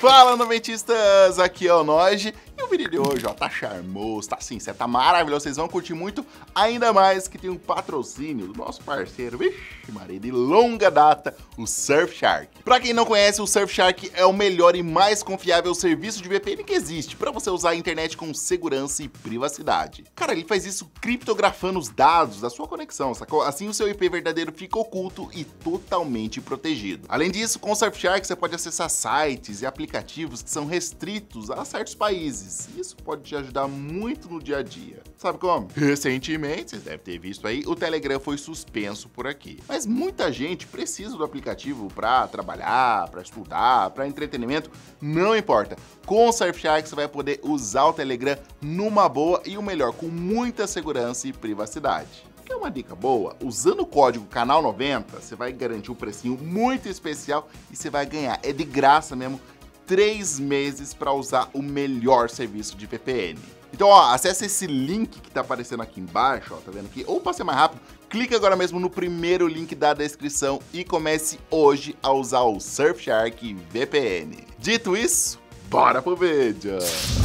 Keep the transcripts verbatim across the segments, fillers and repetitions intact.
Fala, noventistas! Aqui é o Noge. E o vídeo de hoje, ó, tá charmoso, tá assim, tá maravilhoso, vocês vão curtir muito, ainda mais que tem um patrocínio do nosso parceiro, vixe, Maria, de longa data, o Surfshark. Pra quem não conhece, o Surfshark é o melhor e mais confiável serviço de V P N que existe, pra você usar a internet com segurança e privacidade. Cara, ele faz isso criptografando os dados da sua conexão, sacou? Assim o seu I P verdadeiro fica oculto e totalmente protegido. Além disso, com o Surfshark você pode acessar sites e aplicativos que são restritos a certos países. Isso pode te ajudar muito no dia a dia. Sabe como? Recentemente, vocês devem ter visto aí, o Telegram foi suspenso por aqui. Mas muita gente precisa do aplicativo para trabalhar, para estudar, para entretenimento, não importa. Com o Surfshark você vai poder usar o Telegram numa boa e o melhor, com muita segurança e privacidade. Que é uma dica boa, usando o código canal noventa, você vai garantir um precinho muito especial e você vai ganhar, é de graça mesmo, três meses para usar o melhor serviço de V P N. Então, ó, acesse esse link que tá aparecendo aqui embaixo, ó, tá vendo aqui? Ou para ser mais rápido, clique agora mesmo no primeiro link da descrição e comece hoje a usar o Surfshark V P N. Dito isso, bora pro vídeo!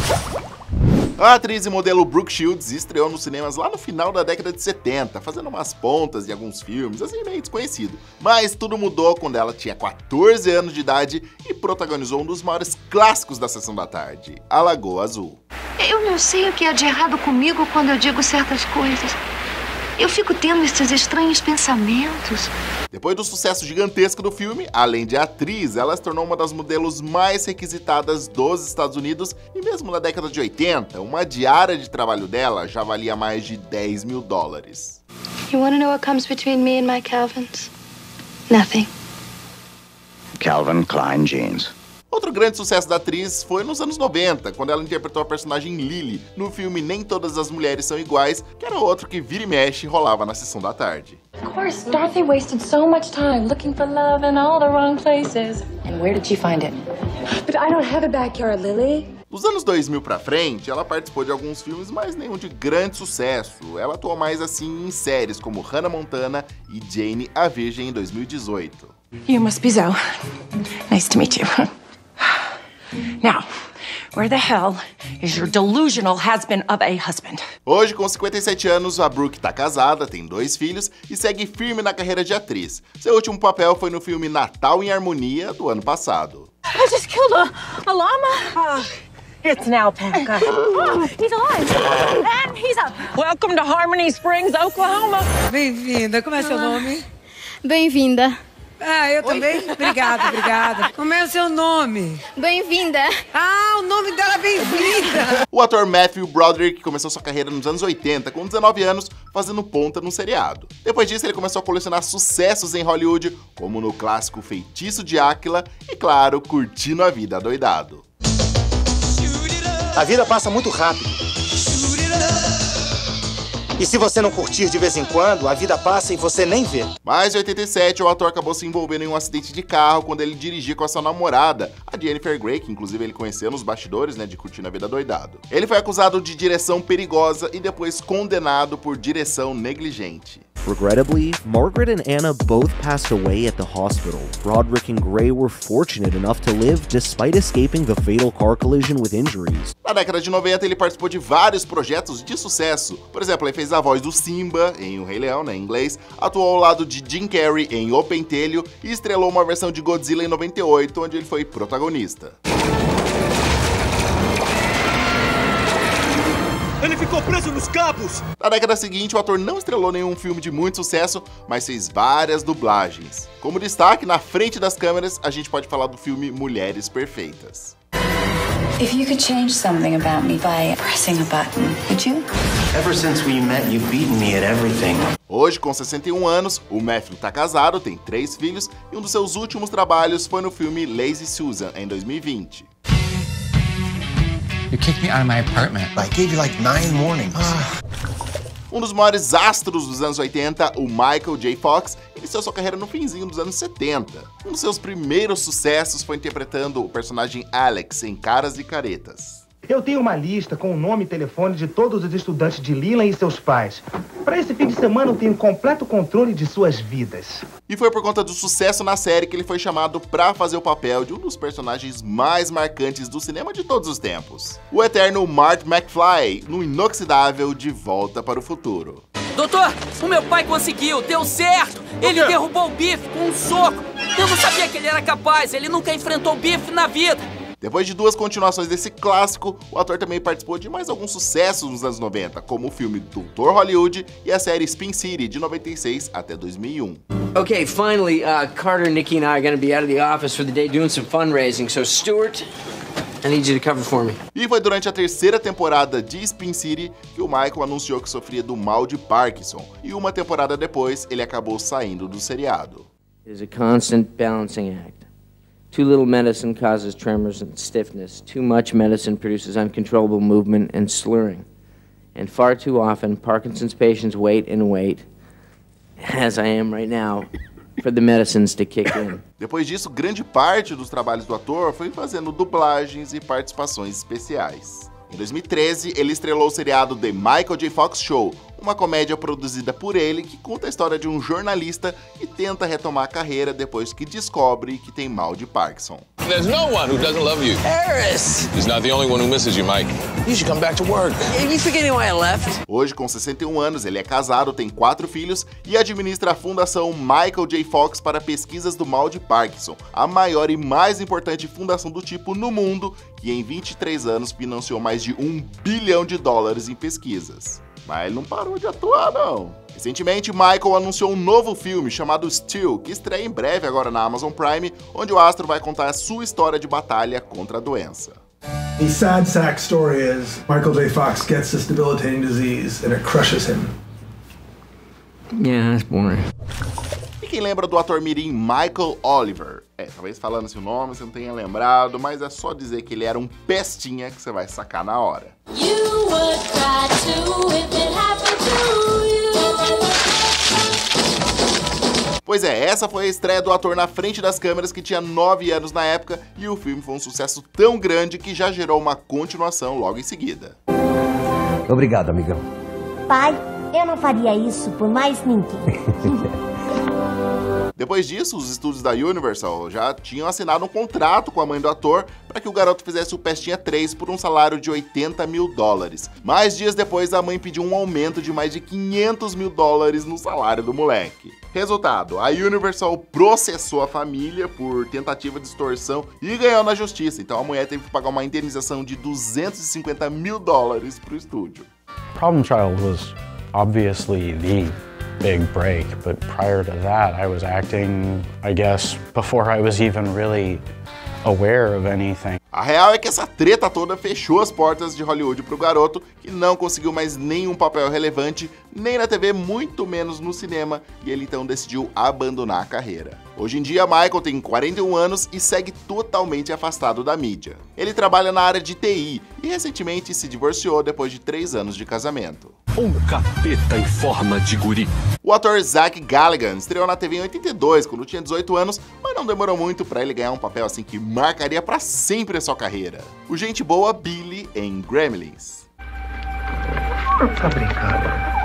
A atriz e modelo Brooke Shields estreou nos cinemas lá no final da década de setenta, fazendo umas pontas em alguns filmes, assim, meio desconhecido. Mas tudo mudou quando ela tinha quatorze anos de idade e protagonizou um dos maiores clássicos da Sessão da Tarde, A Lagoa Azul. Eu não sei o que há de errado comigo quando eu digo certas coisas. Eu fico tendo esses estranhos pensamentos. Depois do sucesso gigantesco do filme, além de atriz, ela se tornou uma das modelos mais requisitadas dos Estados Unidos e mesmo na década de oitenta, uma diária de trabalho dela já valia mais de dez mil dólares. You want to know what comes between me and my Calvins? Nothing. Calvin Klein Jeans. Outro grande sucesso da atriz foi nos anos noventa, quando ela interpretou a personagem Lily no filme Nem Todas as Mulheres São Iguais, que era outro que vira e mexe rolava na Sessão da Tarde. Of course, Dorothy wasted so much time looking for love in all the wrong places. And where did she find it? But I don't have a backyard, Lily. Dos anos dois mil pra frente, ela participou de alguns filmes, mas nenhum de grande sucesso. Ela atuou mais assim em séries como Hannah Montana e Jane a Virgem em dois mil e dezoito. You must be Zoe. Nice to meet you. Now, where the hell is your delusional has-been of a husband? Hoje, com cinquenta e sete anos, a Brooke tá casada, tem dois filhos e segue firme na carreira de atriz. Seu último papel foi no filme Natal em Harmonia, do ano passado. I just killed a, a llama. Oh, it's an alpaca. Oh, he's alive. And he's up. Welcome to Harmony Springs, Oklahoma. Bem-vinda. Como é seu nome? Bem-vinda. Ah, eu também? Obrigada, obrigada. Como é o seu nome? Bem-vinda. Ah, o nome dela é Bem-vinda. O ator Matthew Broderick começou sua carreira nos anos oitenta, com dezenove anos, fazendo ponta num seriado. Depois disso, ele começou a colecionar sucessos em Hollywood, como no clássico Feitiço de Áquila e, claro, curtindo a vida adoidado. A vida passa muito rápido. E se você não curtir de vez em quando, a vida passa e você nem vê. Mas em oitenta e sete, o ator acabou se envolvendo em um acidente de carro quando ele dirigia com a sua namorada, a Jennifer Grey, que inclusive ele conheceu nos bastidores, né, de Curtindo a Vida Doidado. Ele foi acusado de direção perigosa e depois condenado por direção negligente. Regrettably, Margaret and Anna both passed away at the hospital. Broderick and Gray were fortunate enough to live despite escaping the fatal car collision with injuries. Na década de noventa, ele participou de vários projetos de sucesso. Por exemplo, ele fez a voz do Simba em O Rei Leão, né, em inglês, atuou ao lado de Jim Carrey em O Pentelho e estrelou uma versão de Godzilla em noventa e oito, onde ele foi protagonista. Ele ficou preso nos cabos! Na década seguinte, o ator não estrelou nenhum filme de muito sucesso, mas fez várias dublagens. Como destaque, na frente das câmeras, a gente pode falar do filme Mulheres Perfeitas. If you could change something about me by pressing a button, would you? Ever since we met, you've beaten me at everything. Hoje, com sessenta e um anos, o Matthew tá casado, tem três filhos, e um dos seus últimos trabalhos foi no filme Lazy Susan, em dois mil e vinte. You kicked me out of my apartment. I gave you like nine warnings. Um dos maiores astros dos anos oitenta, o Michael J. Fox, iniciou sua carreira no finzinho dos anos setenta. Um dos seus primeiros sucessos foi interpretando o personagem Alex em Caras e Caretas. Eu tenho uma lista com o nome e telefone de todos os estudantes de Leland e seus pais. Para esse fim de semana eu tenho completo controle de suas vidas. E foi por conta do sucesso na série que ele foi chamado para fazer o papel de um dos personagens mais marcantes do cinema de todos os tempos. O eterno Marty McFly, no inoxidável De Volta para o Futuro. Doutor, o meu pai conseguiu, deu certo! Ele derrubou o Biff com um soco! Eu não sabia que ele era capaz, ele nunca enfrentou o Biff na vida! Depois de duas continuações desse clássico, o ator também participou de mais alguns sucessos nos anos noventa, como o filme Doutor Hollywood e a série Spin City, de noventa e seis até dois mil e um. Okay, finally, uh, Carter, Nikki and I are gonna be out of the office for the day doing some fundraising, so Stuart, I need you to cover for me. E foi durante a terceira temporada de Spin City que o Michael anunciou que sofria do mal de Parkinson, e uma temporada depois ele acabou saindo do seriado. It is a constant balancing act. Too little medicine causes tremors and stiffness. Too much medicine produces uncontrollable movement and slurring. And far too often, Parkinson's patients wait and wait, as I am right now, for the medicines to kick in. Depois disso, grande parte dos trabalhos do ator foi fazendo dublagens e participações especiais. Em dois mil e treze, ele estrelou o seriado The Michael J. Fox Show, uma comédia produzida por ele que conta a história de um jornalista que tenta retomar a carreira depois que descobre que tem mal de Parkinson. There's no one who doesn't love you. Harris! He's not the only one who misses you, Mike. You should come back to work. Are you forgetting why I left? Hoje, com sessenta e um anos, ele é casado, tem quatro filhos e administra a Fundação Michael J. Fox para pesquisas do mal de Parkinson, a maior e mais importante fundação do tipo no mundo, que em vinte e três anos financiou mais de um bilhão de dólares em pesquisas. Mas ele não parou de atuar, não. Recentemente, Michael anunciou um novo filme chamado Steel, que estreia em breve agora na Amazon Prime, onde o astro vai contar a sua história de batalha contra a doença. The sad sack story is Michael J. Fox gets this debilitating disease and it crushes him. Yeah, that's boring. E quem lembra do ator mirim Michael Oliver? É, talvez falando esse nome você não tenha lembrado, mas é só dizer que ele era um pestinha que você vai sacar na hora. You would cry too if it happened to you. Pois é, essa foi a estreia do ator na frente das câmeras, que tinha nove anos na época, e o filme foi um sucesso tão grande que já gerou uma continuação logo em seguida. Obrigado, amigão. Pai, eu não faria isso por mais ninguém. Depois disso, os estúdios da Universal já tinham assinado um contrato com a mãe do ator para que o garoto fizesse o Pestinha três por um salário de oitenta mil dólares. Mas dias depois, a mãe pediu um aumento de mais de quinhentos mil dólares no salário do moleque. Resultado, a Universal processou a família por tentativa de extorsão e ganhou na justiça. Então a mulher teve que pagar uma indenização de duzentos e cinquenta mil dólares para o estúdio. Problem Child was obviously the big break, but prior to that, I was acting, I guess, before I was even really aware of anything. A real é que essa treta toda fechou as portas de Hollywood pro garoto, que não conseguiu mais nenhum papel relevante, nem na T V, muito menos no cinema, e ele então decidiu abandonar a carreira. Hoje em dia, Michael tem quarenta e um anos e segue totalmente afastado da mídia. Ele trabalha na área de T I e recentemente se divorciou depois de três anos de casamento. Um capeta em forma de guri. O ator Zach Galligan estreou na T V em oitenta e dois, quando tinha dezoito anos, mas não demorou muito para ele ganhar um papel assim que marcaria para sempre a sua carreira. O gente boa Billy em Gremlins. Tá brincando?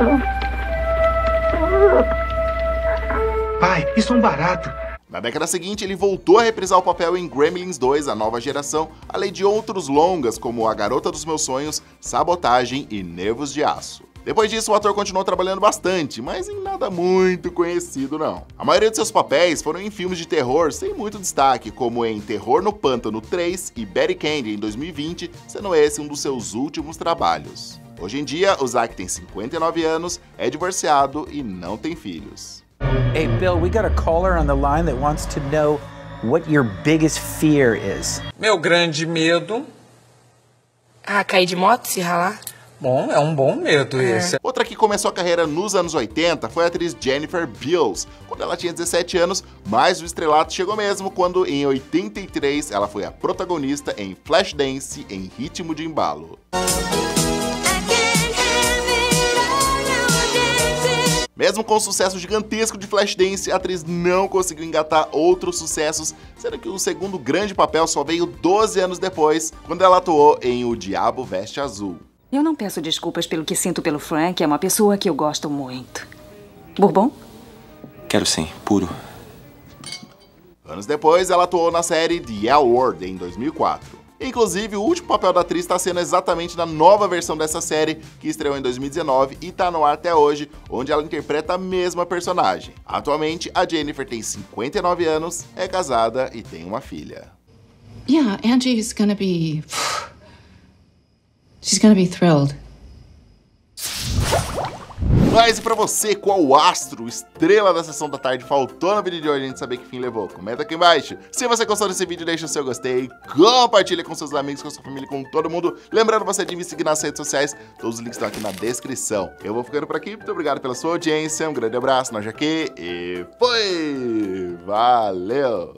Pai, isso é um barato. Na década seguinte, ele voltou a reprisar o papel em Gremlins dois, a nova geração, além de outros longas como A Garota dos Meus Sonhos, Sabotagem e Nervos de Aço. Depois disso, o ator continuou trabalhando bastante, mas em nada muito conhecido não. A maioria de seus papéis foram em filmes de terror sem muito destaque, como em Terror no Pântano três e Betty Candy em dois mil e vinte, sendo esse um dos seus últimos trabalhos. Hoje em dia, o Zach tem cinquenta e nove anos, é divorciado e não tem filhos. Hey Bill, we got a caller on the line that wants to know what your biggest fear is. Meu grande medo... Ah, cair de moto, se ralar? Bom, é um bom medo é. esse. Outra que começou a carreira nos anos oitenta foi a atriz Jennifer Beals, quando ela tinha dezessete anos, mas o estrelato chegou mesmo quando, em oitenta e três, ela foi a protagonista em Flashdance em Ritmo de Embalo. Mesmo com o sucesso gigantesco de Flashdance, a atriz não conseguiu engatar outros sucessos, sendo que o segundo grande papel só veio doze anos depois, quando ela atuou em O Diabo Veste Azul. Eu não peço desculpas pelo que sinto pelo Frank, é uma pessoa que eu gosto muito. Bourbon? Quero sim, puro. Anos depois, ela atuou na série The L Word, em dois mil e quatro. Inclusive, o último papel da atriz está sendo exatamente na nova versão dessa série, que estreou em dois mil e dezenove e está no ar até hoje, onde ela interpreta a mesma personagem. Atualmente, a Jennifer tem cinquenta e nove anos, é casada e tem uma filha. Yeah, Angie's gonna be... She's gonna be thrilled. Mas e pra você, qual astro, estrela da Sessão da Tarde faltou no vídeo de hoje a gente saber que fim levou? Comenta aqui embaixo. Se você gostou desse vídeo, deixa o seu gostei, compartilha com seus amigos, com sua família, com todo mundo. Lembrando você de me seguir nas redes sociais, todos os links estão aqui na descrição. Eu vou ficando por aqui, muito obrigado pela sua audiência, um grande abraço, nós aqui e fui! Valeu!